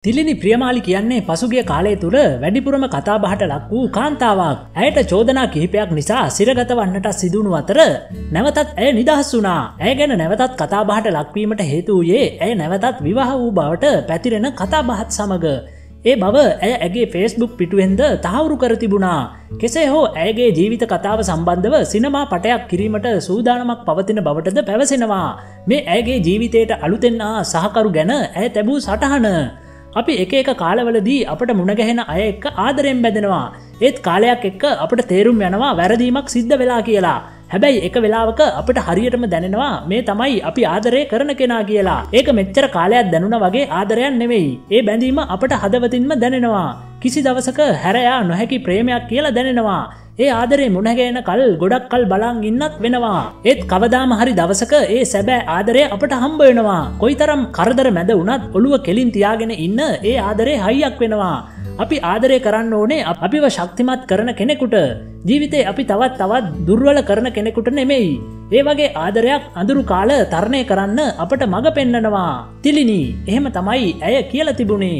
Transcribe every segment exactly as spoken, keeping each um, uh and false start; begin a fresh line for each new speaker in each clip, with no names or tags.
තිලිනි ප්‍රියමාලි කියන්නේ පසුගිය කාලය තුළ වැඩිපුරම කතාබහට ලක් වූ කාන්තාවක්. ඇයට චෝදනා කිහිපයක් නිසා සිරගත වන්නට සිදුණු අතර නැවතත් ඇය නිදහස් වුණා. ඇය ගැන නැවතත් කතාබහට ලක්වීමට හේතු වූයේ ඇය නැවතත් විවාහ වූ බවට පැතිරෙන කතාබහත් සමග. ඒ බව ඇය ඇගේ ෆේස්බුක් පිටුවෙන්ද තහවුරු කර තිබුණා. කෙසේ හෝ ඇයගේ ජීවිත කතාව සම්බන්ධව සිනමා පටයක් කිරීමට සූදානමක් පවතින බවටද පැවසෙනවා. මේ ඇයගේ ජීවිතයට අලුතෙන් ආ සහකරු ගැන ඇය තැබූ සටහන. අපි එක එක කාලවලදී අපට මුණගැහෙන අය එක්ක ආදරයෙන් බැඳෙනවා. ඒත් කාලයක් එක්ක අපට තේරුම් යනවා වැරදීමක් සිද්ධ වෙලා කියලා. හැබැයි එක වෙලාවක අපිට හරියටම දැනෙනවා මේ තමයි අපි ආදරය කරන කෙනා කියලා. ඒක මෙච්චර කාලයක් දැනුණා වගේ ආදරයක් නෙවෙයි. ඒ බැඳීම අපට හදවතින්ම දැනෙනවා. කිසි දවසක හැරයා නොහැකි ප්‍රේමයක් කියලා දැනෙනවා. ඒ ආදරේ මුණගැහෙන කල් ගොඩක් කල් බලන් ඉන්නත් වෙනවා. ඒත් කවදාම හරි දවසක ඒ සැබෑ ආදරය අපට හම්බ වෙනවා. කොයිතරම් කරදර මැද වුණත් ඔළුව කෙලින් තියාගෙන ඉන්න ඒ ආදරේ හයියක් වෙනවා. අපි ආදරය කරන්න ඕනේ අපිව ශක්තිමත් කරන කෙනෙකුට. ජීවිතේ අපි තවත් තවත් දුර්වල කරන කෙනෙකුට නෙමෙයි. ඒ වගේ ආදරයක් අඳුරු කාල තරණය කරන්න අපට මඟ පෙන්නනවා. තිලිනි එහෙම තමයි ඇය කියලා තිබුණේ.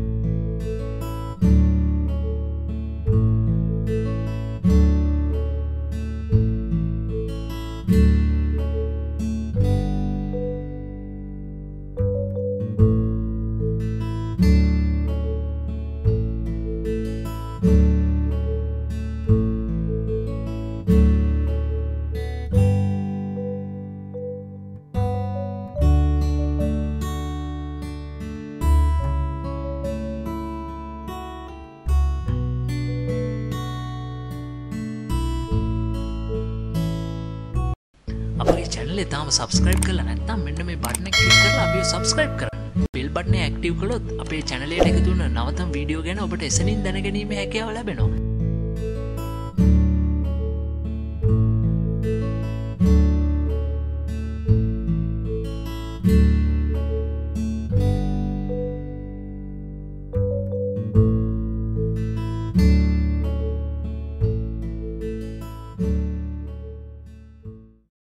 අපේ channel එක තාම subscribe කරලා නැත්නම් මෙන්න මේ button එක click කරලා අපිව subscribe කරන්න. bell button එක active කළොත් අපේ channel එකට එකතු වෙන නවතම වීඩියෝ ගැන ඔබට එසනින් දැනගැනීමේ හැකියාව ලැබෙනවා.